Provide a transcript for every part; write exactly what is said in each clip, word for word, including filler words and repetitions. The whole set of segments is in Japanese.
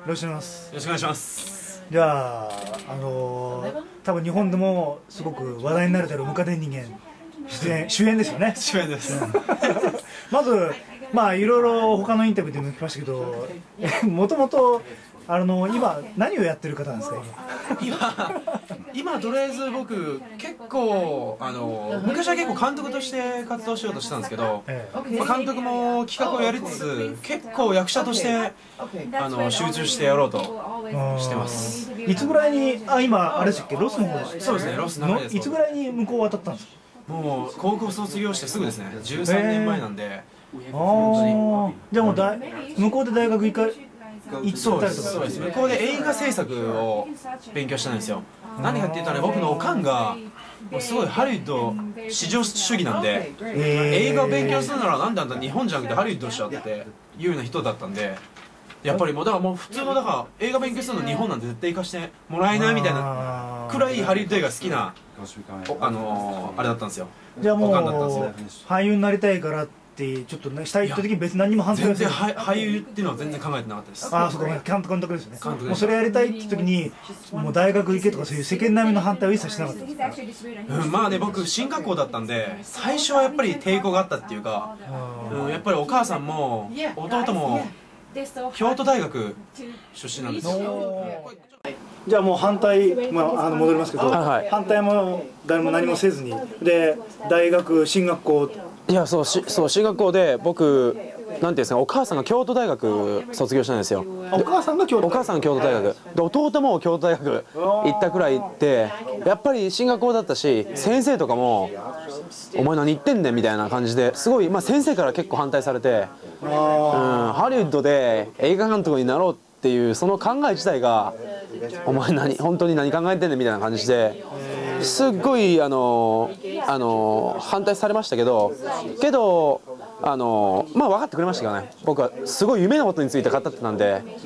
ろしくお願いします。 よろしくお願いします。 じゃあ、あのー、多分日本でもすごく話題になれてるムカデ人間出演主演ですよね。 主演です。 まず、まあいろいろ他のインタビューでも聞きましたけど、もともとあの今何をやってる方なんですか今。今今とりあえず僕結構あの昔は結構監督として活動しようとしてたんですけど、ええ、まあ、監督も企画をやりつつ結構役者としてあの集中してやろうとしてます。 いつぐらいにあ今あれですっけロスの方そうですねロスのいつぐらいに向こう渡ったんですか。 もう高校卒業してすぐですね。じゅうさんねんまえなんで。 ああじゃあもうだ向こうで大学行か行ったりとか。 そうです。向こうで映画制作を勉強したんですよ。何かって言ったら僕のおかんがもうすごいハリウッド至上主義なんで、映画を勉強するならなんであんた日本じゃなくてハリウッドしちゃっていうような人だったんで、やっぱりもうだからもう普通のだから映画勉強するの日本なんて絶対行かしてもらえないみたいなくらいハリウッド映画好きなあのあれだったんですよ。 じゃあもう俳優になりたいからってちょっとねしたいって時に別に何も反対全然俳優っていうのは全然考えてなかったです。 ああそうか監督監督ですね。もうそれやりたいって時にもう大学行けとかそういう世間並みの反対を一切しなかったですか。 うん、まあね僕進学校だったんで最初はやっぱり抵抗があったっていうか、うん、やっぱりお母さんも弟も京都大学出身なんですよ。 じゃあもう反対、まあ、あの戻りますけど、はい、反対も誰も何もせずにで大学進学校いやそうしそう進学校で僕なんていうんですかお母さんが京都大学卒業したんですよ。 お母さんが京都お母さんが京都大学で弟も京都大学行ったくらいでやっぱり進学校だったし先生とかも「お前何言ってんねん」みたいな感じですごい、まあ、先生から結構反対されて、うん、ハリウッドで映画監督になろうっていうその考え自体が「お前何本当に何考えてんねん」みたいな感じですっごいあのあの反対されましたけどけどあのまあ分かってくれましたけどね。僕はすごい夢のことについて語ってたんで、うん、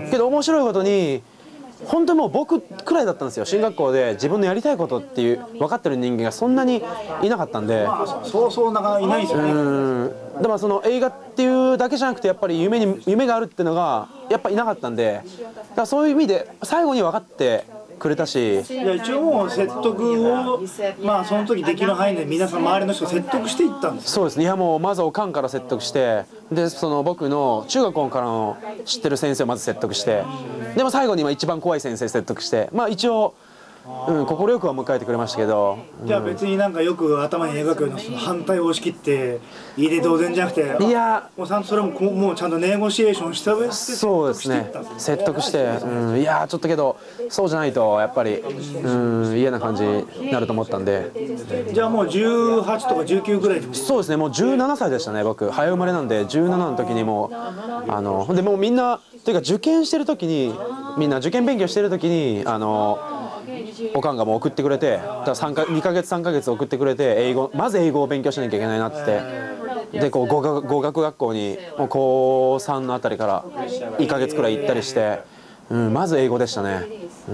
けど面白いことに本当にもう僕くらいだったんですよ。進学校で自分のやりたいことっていう分かってる人間がそんなにいなかったんで、 そうそうなんかいないですよね。 うんでもその映画っていうだけじゃなくてやっぱり夢に夢があるっていうのがやっぱいなかったんで、だからそういう意味で最後に分かってくれたし、 いや一応もう説得をまあその時できる範囲で皆さん周りの人を説得していったんです。 そうですね。いやもうまずおかんから説得してでその僕の中学校からの知ってる先生をまず説得してでも最後に今一番怖い先生説得してまあ一応うん快くは迎えてくれましたけど、 うん、じゃあ別になんかよく頭に描くようなその反対を押し切っていいで同然じゃなくていやもうちゃんとそれももうちゃんとネゴシエーションした上でそうですね説得して、うん、いやちょっとけどそうじゃないとやっぱりうん嫌な感じになると思ったんで。 じゃあもうじゅうはちとかじゅうきゅうぐらいでそうですねもうじゅうななさいでしたね僕早生まれなんでじゅうななの時にもうあのでもうみんなというか受験してる時にみんな受験勉強してる時にあのおかんがもう送ってくれてだからにかげつさんかげつ送ってくれて英語まず英語を勉強しなきゃいけないなってでこう語学語学学校にもうこうさんのあたりからいっかげつくらい行ったりして、うん、まず英語でしたね、 うん、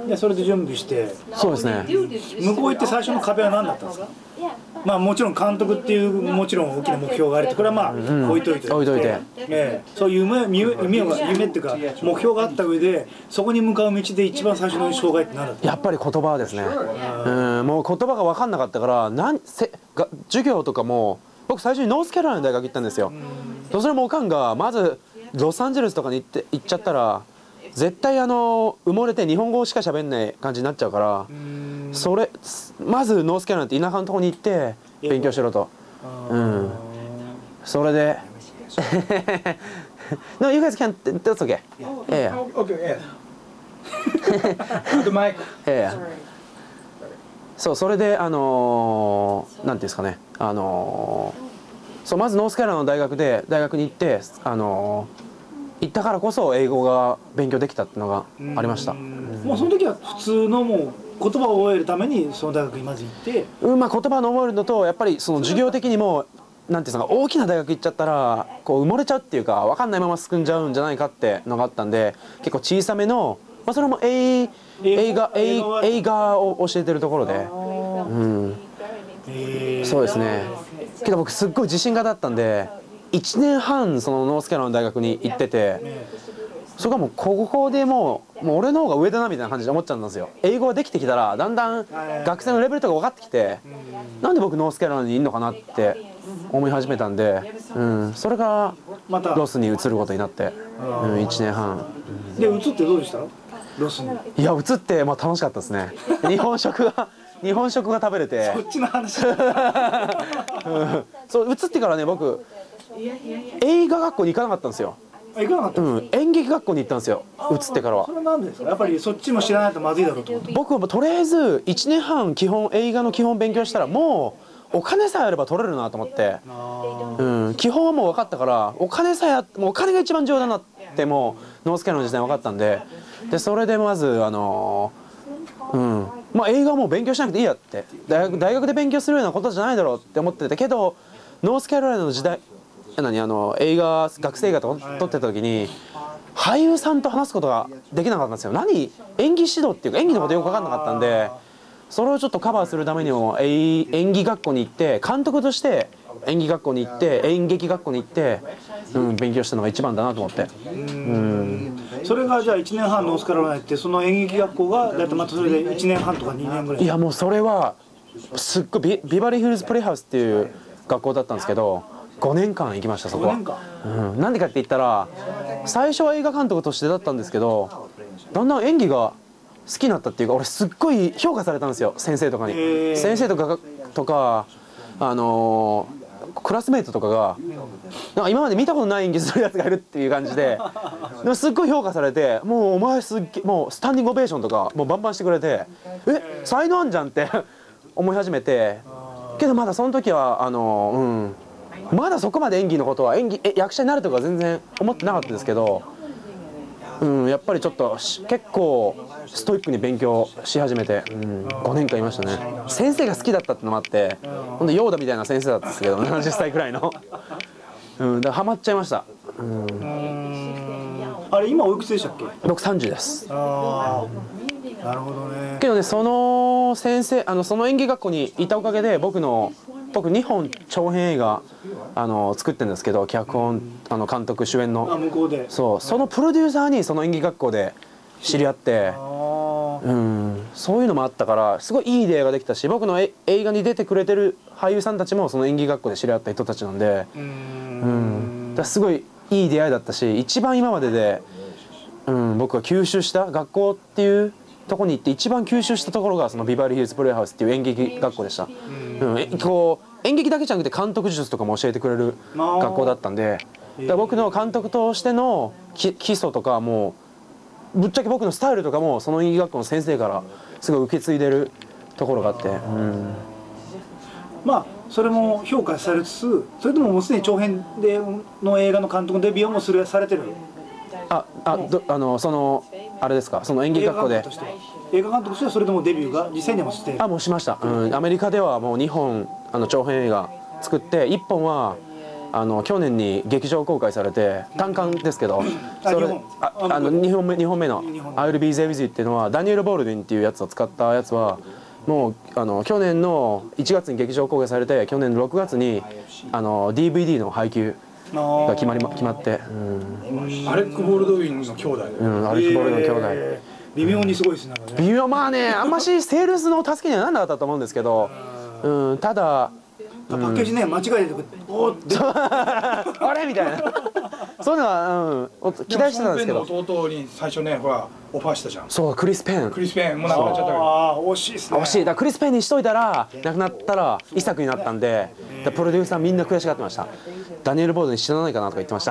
でそれで準備してそうですね向こう行って最初の壁は何だったんですか。まあもちろん監督っていうもちろん大きな目標があるってこれはまあ置いといて、 置いといて、 ええ、そういう夢夢が夢っていうか目標があった上でそこに向かう道で一番最初の障害って何だった。 やっぱり言葉ですね。うんもう言葉が分かんなかったからなんせが授業とかも僕最初にノースカロライナの大学行ったんですよ。それもおかんがまずロサンゼルスとかに行って行っちゃったら絶対あの埋もれて日本語しか喋んない感じになっちゃうからそれまずノースカロライナって田舎のところに行って勉強しろと、うん、それでNo, you guys can't. That's okay. Yeah. Okay. Yeah. The mic. Yeah. そうそれであのー、なんていうんですかねあのー、そうまずノースカロライナの大学で大学に行ってあのー、行ったからこそ英語が勉強できたっていうのがありました。 もうその時は普通のもう言葉を覚えるためにその大学にまず行って、 うんまあ言葉を覚えるのとやっぱりその授業的にもなんていうんですか大きな大学行っちゃったらこう埋もれちゃうっていうか分かんないまま進んじゃうんじゃないかってのがあったんで結構小さめの、まあ、それも映映画映映画を教えてるところで、うん、そうですねけど僕すっごい自信がだったんでいちねんはんそのノースカロライナの大学に行っててそれがもうここでもうもう俺の方が上だなみたいな感じで思っちゃったんですよ。英語ができてきたらだんだん学生のレベルとか分かってきて、なんで僕ノースカロライナにいるのかなって思い始めたんで、うん、それがロスに移ることになって、うん、いちねんはん、 うん、で移ってどうでした？ロスに。 いや移ってまあ楽しかったですね。日本食が日本食が食べれて、 そっちの話、 うん、そう移ってからね僕映画学校に行かなかったんですよ。 行かなかった、 うん、演劇学校に行ったんですよ、移ってからは。 それは何ですか？やっぱりそっちも知らないとまずいだろうと思って。 僕はとりあえずいちねんはん基本映画の基本勉強したらもうお金さえあれば取れるなと思って、うん、基本はもう分かったからお金さえあってもうお金が一番重要だなってもうノースカロライナの時代分かったんで、でそれでまずあのうんまあ映画はもう勉強しなくていいやって、大学大学で勉強するようなことじゃないだろうって思ってたけど、ノースカロライナの時代何あの映画学生映画と撮ってた時に俳優さんと話すことができなかったんですよ。何演技指導っていうか演技のことよく分かんなかったんで、それをちょっとカバーするためにも演技学校に行って監督として演技学校に行って演劇学校に行って、うん、勉強したのが一番だなと思って。うん、 それがじゃあいちねんはんノースカロライナ行って、その演劇学校がだいたいまたそれでいちねんはんとかにねんぐらい。 いやもうそれはすっごい ビ, ビバリーヒルズプレイハウスっていう学校だったんですけど、ごねんかん行きましたそこは。うん、なんでかって言ったら最初は映画監督としてだったんですけど、だんだん演技が好きになったっていうか、俺すっごい評価されたんですよ先生とかに。先生とかとかあのー、クラスメートとかがなんか今まで見たことない演技するやつがいるっていう感じで、でもすっごい評価されて、もうお前すっげもうスタンディングオベーションとかもうバンバンしてくれて、え才能あんじゃんって思い始めて、けどまだその時はあのー、うんまだそこまで演技のことは演技え役者になるとか全然思ってなかったですけど、うん、やっぱりちょっと結構ストイックに勉強し始めて、うん、ごねんかんいましたね。先生が好きだったってのもあって、ほんとヨーダみたいな先生だったんですけどななじゅっさいくらいの、うん、だからハマっちゃいました。うん、 あれ今おいくつでしたっけ？ 僕さんじゅうです。 ああ、なるほどね。 けどねその先生あのその演技学校にいたおかげで僕の僕にほん長編映画あの作ってるんですけど、脚本あの監督主演の、 あ向こうでそうそのプロデューサーにその演技学校で知り合って、うん、そういうのもあったからすごいいい出会いができたし、僕の映画に出てくれてる俳優さんたちもその演技学校で知り合った人たちなんで、うん、だからすごいいい出会いだったし、一番今までで、うん、僕が吸収した学校っていうとこに行って一番吸収したところがそのビバリーヒルズプレイハウスっていう演劇学校でした。うん、こう演劇だけじゃなくて監督術とかも教えてくれる学校だったんで、だから僕の監督としての基礎とかもうぶっちゃけ僕のスタイルとかもその演技学校の先生からすごい受け継いでるところがあって、うん、 まあそれも評価されつつ、それでももうすでに長編での映画の監督のデビューもするされてる。 ああどあのそのあれですか、その演技学校で映画監督としてはそれでもデビューが実際にはもして、 あもうしました、うん、アメリカではもうにほんあの長編映画作って、いっぽんはあの去年に劇場公開されて単館ですけど、それああのにほんめにほんめの「I'll Be There With You」っていうのはダニエル・ボールディンっていうやつを使ったやつはもうあの去年のいちがつに劇場公開されて、去年のろくがつにあの ディーブイディー の配給が決まり、ま、決まって、 うん、アレック・ボールドウィンの兄弟、 うん、アレック・ボールドウィンの兄弟、 えー、微妙にすごいですね。 微妙、まあね、あんましセールスの助けにはならなかったと思うんですけど、うん、ただパッケージね、間違えておーってあれみたいなそういうのは、うん、期待してたんですけど、 弟に最初ねほらオファーしたじゃん。 そうクリス・ペンクリス・ペンもう亡くなっちゃったけど、 ああ惜しいですね。 惜しい。だからクリス・ペンにしといたら亡くなったら遺作になったんで、プロデューサーみんな悔しがってました。ダニエル・ボードに死なないかなとか言ってました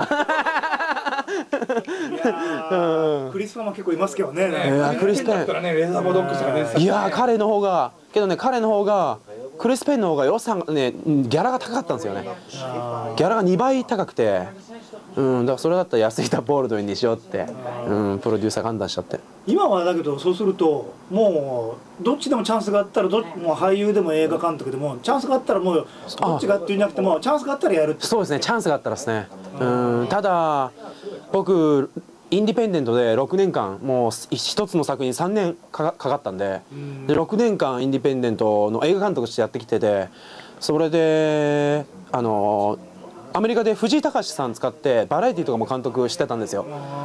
うん、クリスペンも結構いますけどね。 クリス・ペンいや彼の方がけどね彼の方がクリス・ペンの方が予算がねギャラが高かったんですよね。ギャラがにばい高くて、うん、だからそれだったら安いタボールドにしようって、うん、プロデューサーが判断しちゃって。 今はだけどそうするともうどっちでもチャンスがあったらどもう俳優でも映画監督でもチャンスがあったらもうどっちがっていうんじゃなくてもチャンスがあったらやるって。 そうですね、チャンスがあったらですね。うん、ただ僕インディペンデントでろくねんかんもう一つの作品さんねんかかったんで、でろくねんかんインディペンデントの映画監督としてやってきてて、それであのアメリカで藤井隆さん使ってバラエティとかも監督してたんですよ。